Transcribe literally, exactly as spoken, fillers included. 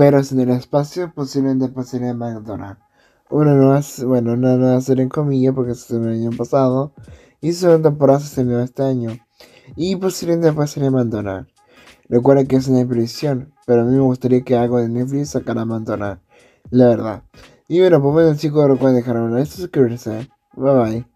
pero sin el espacio posiblemente pasaría McDonald's. Una nueva, bueno, una nueva serie en comillas porque se estrenó el año pasado y su segunda temporada se estrenó este año. Y posiblemente pasaría McDonald's. Recuerda que es una previsión, pero a mí me gustaría que algo de Netflix sacara McDonald's, la verdad. Y bueno, pues bueno chicos, recuerden dejar un like y suscribirse. Bye bye.